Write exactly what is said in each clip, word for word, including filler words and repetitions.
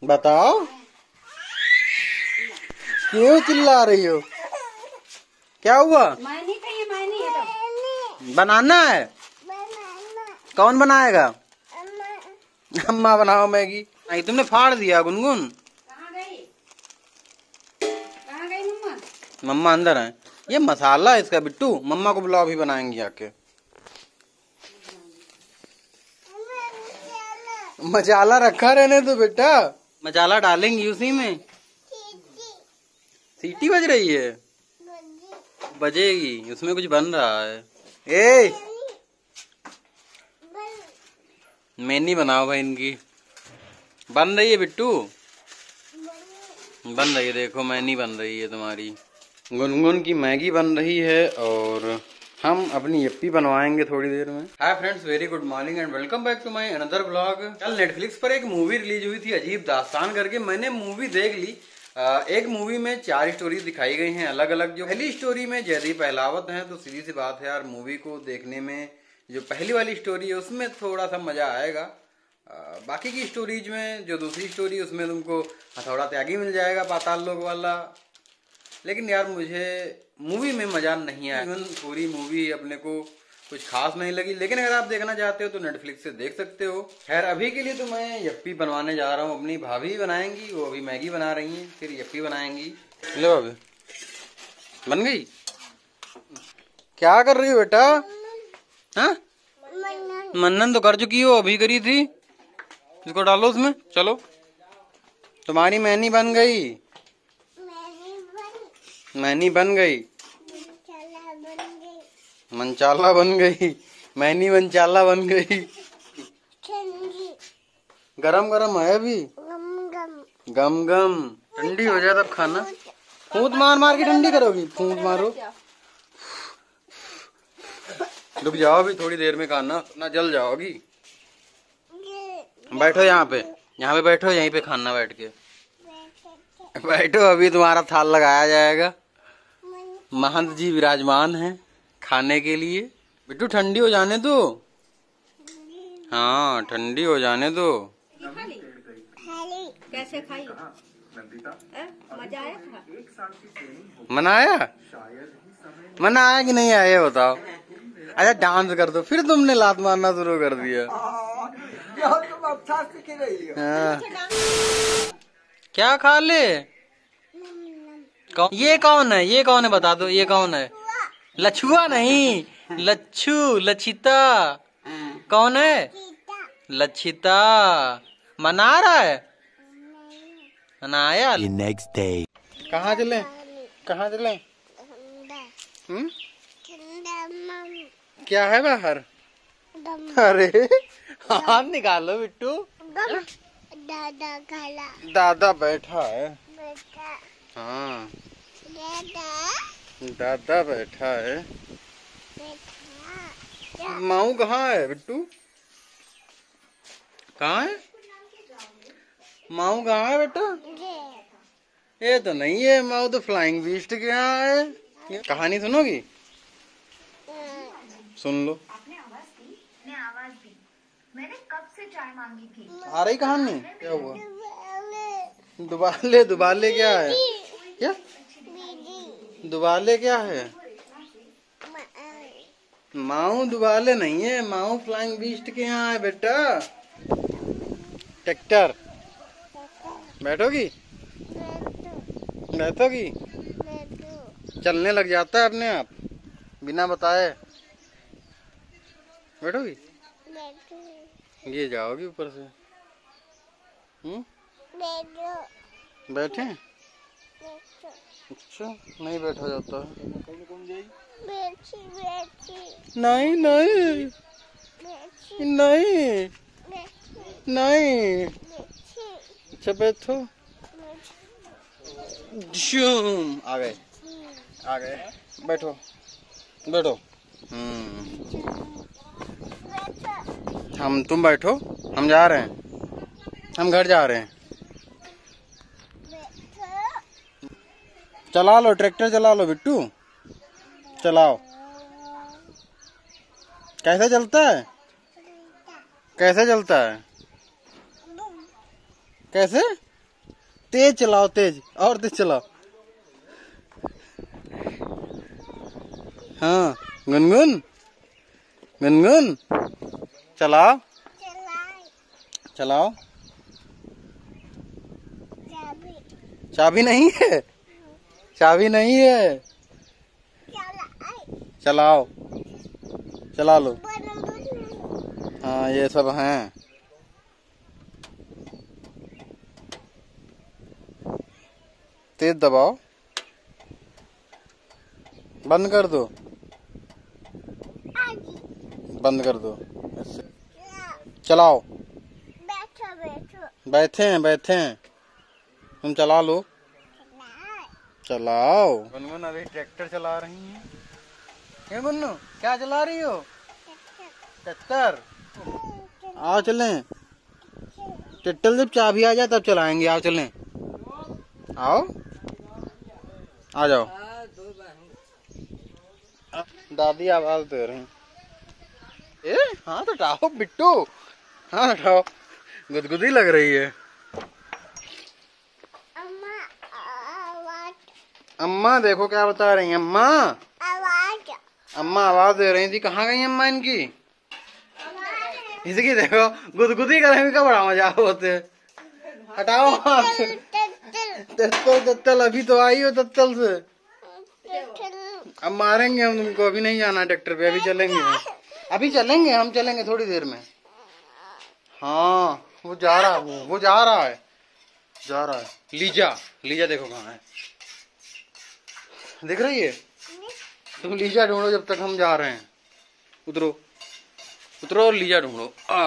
बताओ क्यों चिल्ला रही हो? क्या हुआ? मैनी खाइए, मैनी है तो। बनाना है? कौन बनाएगा? अम्मा बनाओ मैगी। नहीं तुमने फाड़ दिया गुनगुन। कहाँ गई? कहाँ गई मम्मा? मम्मा अंदर है। ये मसाला है इसका बिट्टू, मम्मा को बुलाओ भी बनाएंगी आके। मसाला रखा रहने तो बेटा, मसाला डालेंगी उसी में। सीटी बज रही है? बजेगी, उसमें कुछ बन रहा है। ए मैनी बनाओ भाई इनकी। बन रही है बिट्टू, बन रही है, देखो मैनी बन रही है तुम्हारी। गुनगुन की मैगी बन रही है और हम अपनी यप्पी बनवाएंगे थोड़ी देर में। Hi friends, very good morning and welcome back to my another blog. कल नेटफ्लिक्स पर एक मूवी रिलीज हुई थी अजीब दास्तान करके, मैंने मूवी देख ली। एक मूवी में चार स्टोरीज दिखाई गई हैं अलग अलग। जो पहली स्टोरी में जयदीप अहलावत हैं, तो सीधी सी बात है यार, मूवी को देखने में जो पहली वाली स्टोरी है उसमें थोड़ा सा मजा आएगा। आ, बाकी की स्टोरीज में जो दूसरी स्टोरी उसमें तुमको हथौड़ा त्यागी मिल जाएगा, पाताल लोक वाला। लेकिन यार मुझे मूवी में मजा नहीं आया। इवन पूरी मूवी अपने को कुछ खास नहीं लगी, लेकिन अगर आप देखना चाहते हो तो नेटफ्लिक्स से देख सकते हो। खैर अभी के लिए तो मैं यप्पी बनवाने जा रहा हूँ। अपनी भाभी बनाएंगी, वो अभी मैगी बना रही हैं, फिर यप्पी बनाएंगी। लो भाभी, बन गई? क्या कर रही हो बेटा? हाँ मन्नन तो कर चुकी हो, अभी करी थी। इसको डालो उसमें, चलो तुम्हारी मैनी बन गई। मैनी बन गई, मंचाला बन गई, मैनी मंचाला बन गई। गरम गरम है अभी, गम गम। ठंडी हो जाए तब खाना। फूंक मार मार के ठंडी करोगी? फूंक मारो, रुक जाओ अभी थोड़ी देर में खाना, ना जल जाओगी। बैठो यहाँ पे, यहाँ पे बैठो, यहीं पे खाना बैठ के बैठो। अभी तुम्हारा थाल लगाया जाएगा, महंत जी विराजमान हैं खाने के लिए। बिट्टू ठंडी हो जाने दो। हाँ ठंडी हो जाने दो। कैसे खाई? मजा आया? मनाया? मनाया कि नहीं आया बताओ। अच्छा डांस कर दो, फिर तुमने लात मारना शुरू कर दिया। तुम अच्छा सीख रही हो। हाँ। क्या खा ले? कौन ये? कौन है ये? कौन है बता दो, ये कौन है? लछुआ नहीं, लच्छू, लछिता। कौन है? लछिता। मना रहा है? मनाया। Next day. कहाँ चले? कहाँ चले? हम्म क्या है बाहर? अरे हाथ निकालो बिट्टू। दादा खाला। दादा बैठा है। बेटा। हाँ दादा। दादा बैठा है। बेटा। माऊ कहाँ है बिट्टू? कहाँ है माऊ? कहाँ है बेटा? ये तो नहीं है माऊ, तो फ्लाइंग बीस्ट के यहाँ है। कहानी सुनोगी? सुन लो। आपने आवाज दी, मैं आवाज दी। मैंने कब से चाय मांगी थी। आ रही कहानी? क्या हुआ? दुबाले? दुबाले क्या है? क्या दुबाले क्या है? माऊ दुबाले नहीं है, माऊ फ्लाइंग बीस्ट के यहाँ है बेटा। ट्रैक्टर। बैठोगी? बैठोगी? चलने लग जाता है अपने आप बिना बताए। बैठोगी? ये जाओगी ऊपर से। हम्म बैठे? अच्छा नहीं बैठा जाता है। नहीं नहीं नहीं नहीं। अच्छा बैठो। जूम आ गए, आ गए। बैठो बैठो। हम्म हम तुम बैठो, हम जा रहे हैं, हम घर जा रहे हैं। चला लो ट्रैक्टर, चला लो बिट्टू, चलाओ। कैसे चलता है? कैसे चलता है? कैसे? तेज चलाओ, तेज और तेज चलाओ। हाँ गुनगुन, गुनगुन चलाओ, चलाओ। चाबी नहीं है, चाबी नहीं है। चलाओ, चला लो। हाँ ये सब हैं। तेज दबाओ, बंद कर दो, बंद कर दो। चलाओ। बैठो बैठो। बैठे हैं, बैठे हैं, तुम चला लो। चलाओ। गुनगुन अभी ट्रैक्टर चला रही हैं। क्या गुन्नू, क्या चला रही हो? ट्रैक्टर। आओ चलें। ट्रैक्टर जब चाबी आ जाए तब चलाएंगे। आओ चलें, आओ आ जाओ। दादी आवाज दे रही। ए हाथ हटाओ बिट्टू, हाथ हटाओ, गुदगुदी लग रही है। अम्मा आवाज। अम्मा देखो क्या बता रही हैं। अम्मा आवाज। अम्मा आवाज दे रही थी। कहाँ गई अम्मा इनकी? इसकी देखो गुदगुदी करेंगे का बड़ा मजाक होते। हटाओ हाथ। तत्तल तत्तल अभी तो आई हो तत्तल से। अब मारेंगे हम तुमको। अभी नहीं जाना ट्रैक्टर पे, अभी चलेंगे, अभी चलेंगे हम, चलेंगे थोड़ी देर में। हाँ वो जा रहा है, वो वो जा रहा है, जा रहा है। लीजा, लीजा देखो कहाँ है, दिख रही है? तुम लीजा ढूंढो जब तक हम जा रहे हैं। उतरो, उतरो और लीजा ढूंढो। आ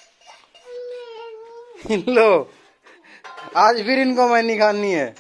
लो, आज फिर इनको मैनी खानी है।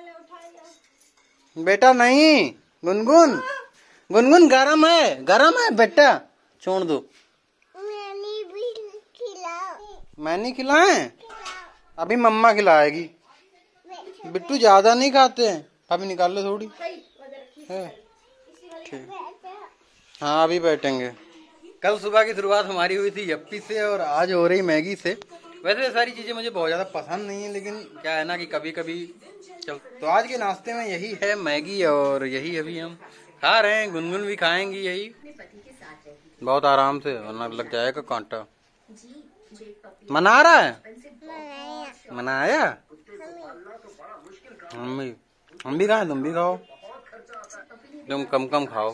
बेटा नहीं, गुनगुन, गुनगुन गरम है, गरम है बेटा, छोड़ दो। मैंने भी खिलाओ। मैनी खिलाएं? अभी मम्मा खिलाएगी। बिट्टू ज्यादा नहीं खाते हैं, अभी निकाल लो थोड़ी है। ठीक, हाँ अभी बैठेंगे। कल सुबह की शुरुआत हमारी हुई थी यप्पी से और आज हो रही मैगी से। वैसे ये सारी चीजें मुझे बहुत ज्यादा पसंद नहीं है, लेकिन क्या है ना कि कभी कभी चल। तो आज के नाश्ते में यही है मैगी और यही अभी हम खा रहे हैं। गुनगुन भी खाएंगी यही, बहुत आराम से, वरना लग जाएगा कांटा। मना रहा है, मनाया। हम भी हम भी खाए, तुम भी खाओ, तुम कम कम खाओ।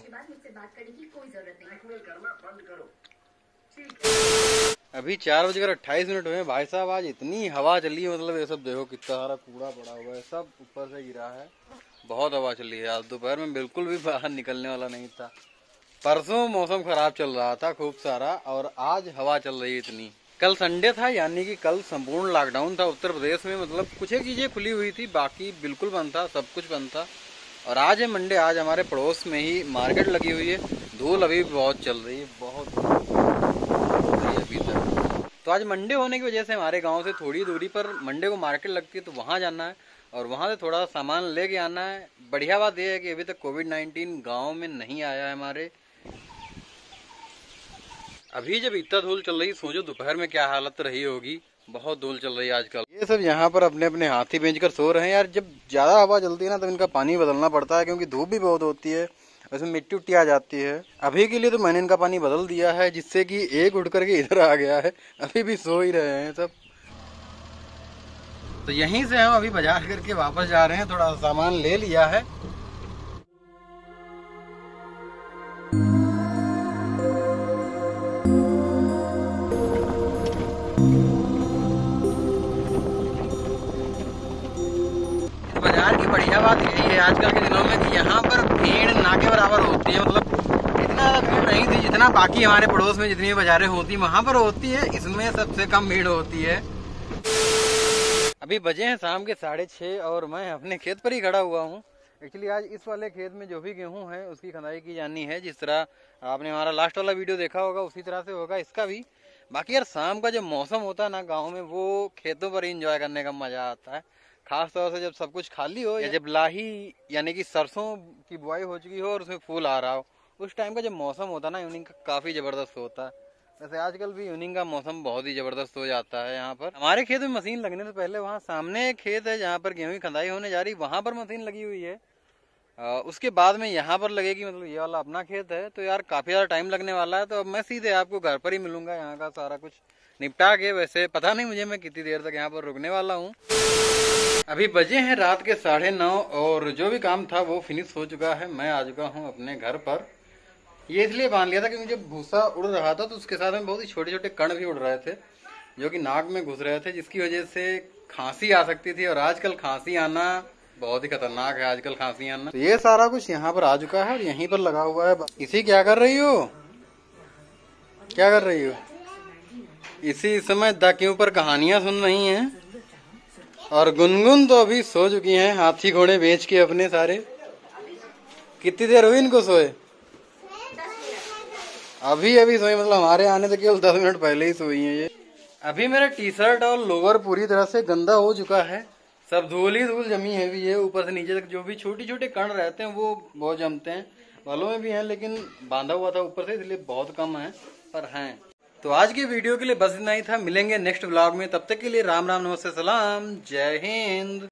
अभी चार बजकर अट्ठाईस मिनट हुए भाई साहब। आज इतनी हवा चली है, मतलब ये सब देखो कितना सारा कूड़ा पड़ा हुआ है, सब ऊपर से गिरा है। बहुत हवा चली है। आज दोपहर में बिल्कुल भी बाहर निकलने वाला नहीं था। परसों मौसम खराब चल रहा था खूब सारा, और आज हवा चल रही है इतनी। कल संडे था, यानी कि कल संपूर्ण लॉकडाउन था उत्तर प्रदेश में। मतलब कुछ एक चीजें खुली हुई थी, बाकी बिल्कुल बंद था, सब कुछ बंद था। और आज है मंडे, आज हमारे पड़ोस में ही मार्केट लगी हुई है। धूल अभी बहुत चल रही है, बहुत अभी तक। तो आज मंडे होने की वजह से हमारे गांव से थोड़ी दूरी पर मंडे को मार्केट लगती है, तो वहां जाना है और वहां से थोड़ा सामान लेके आना है। बढ़िया बात यह है कि अभी तक कोविड नाइन्टीन गांव में नहीं आया है हमारे। अभी जब इतना धूल चल रही, सोचो दोपहर में क्या हालत रही होगी। बहुत धूल चल रही है आजकल। ये सब यहाँ पर अपने अपने हाथी बेच कर सो रहे हैं। यार जब ज्यादा हवा चलती है ना, तो इनका पानी बदलना पड़ता है, क्योंकि धूप भी बहुत होती है, उसमें मिट्टी उट्टी आ जाती है। अभी के लिए तो मैंने इनका पानी बदल दिया है, जिससे कि एक उठ करके इधर आ गया है। अभी भी सो ही रहे हैं सब। तो यहीं से हम अभी बाजार करके वापस जा रहे हैं, थोड़ा सामान ले लिया है। बाजार की बढ़िया बात यही है आजकल के दिनों में कि यहाँ पर भीड़ ना के बराबर होती है। मतलब इतना ज्यादा भीड़ नहीं थी जितना बाकी हमारे पड़ोस में जितनी बाजारें होती वहां पर होती है, इसमें सबसे कम भीड़ होती है। अभी बजे हैं शाम के साढ़े छः और मैं अपने खेत पर ही खड़ा हुआ हूँ। एक्चुअली आज इस वाले खेत में जो भी गेहूं है उसकी खंदाई की जानी है। जिस तरह आपने हमारा लास्ट वाला वीडियो देखा होगा उसी तरह से होगा इसका भी। बाकी यार शाम का जो मौसम होता है ना गाँव में, वो खेतों पर ही इंजॉय करने का मजा आता है। खास तौर से जब सब कुछ खाली हो या जब लाही यानी कि सरसों की बुआई हो चुकी हो और उसमें फूल आ रहा हो, उस टाइम का जब मौसम होता है ना इवनिंग का, काफी जबरदस्त होता है। वैसे आजकल भी इवनिंग का मौसम बहुत ही जबरदस्त हो जाता है यहाँ पर। हमारे खेत में मशीन लगने से पहले वहाँ सामने एक खेत है जहाँ पर गेहूं की खंदाई होने जा रही, वहाँ पर मशीन लगी हुई है। आ, उसके बाद में यहाँ पर लगेगी, मतलब ये वाला अपना खेत है। तो यार काफी ज्यादा टाइम लगने वाला है, तो अब मैं सीधे आपको घर पर ही मिलूंगा, यहाँ का सारा कुछ निपटा के। वैसे पता नहीं मुझे मैं कितनी देर तक यहाँ पर रुकने वाला हूँ। अभी बजे हैं रात के साढ़े नौ और जो भी काम था वो फिनिश हो चुका है। मैं आ चुका हूँ अपने घर पर। ये इसलिए बांध लिया था कि मुझे भूसा उड़ रहा था, तो उसके साथ में बहुत ही छोटे छोटे कण भी उड़ रहे थे जो कि नाक में घुस रहे थे, जिसकी वजह से खांसी आ सकती थी। और आजकल खांसी आना बहुत ही खतरनाक है, आजकल खांसी आना। तो ये सारा कुछ यहाँ पर आ चुका है और यहीं पर लगा हुआ है। इसी क्या कर रही हो, क्या कर रही हो? इसी समय द के ऊपर कहानियां सुन रही हैं। और गुनगुन तो अभी सो चुकी हैं, हाथी घोड़े बेच के अपने सारे। कितनी देर हुई इनको सोए? अभी अभी सोई, मतलब हमारे आने से केवल दस मिनट पहले ही सोई है ये। अभी मेरा टी शर्ट और लोअर पूरी तरह से गंदा हो चुका है, सब धूल ही धूल जमी है भी है। ऊपर से नीचे तक जो भी छोटी छोटे कण रहते हैं वो बहुत जमते हैं, बालों में भी हैं, लेकिन बांधा हुआ था ऊपर से इसलिए बहुत कम है, पर हैं। तो आज की वीडियो के लिए बस इतना ही था। मिलेंगे नेक्स्ट व्लॉग में, तब तक के लिए राम राम, नमस्ते, सलाम, जय हिंद।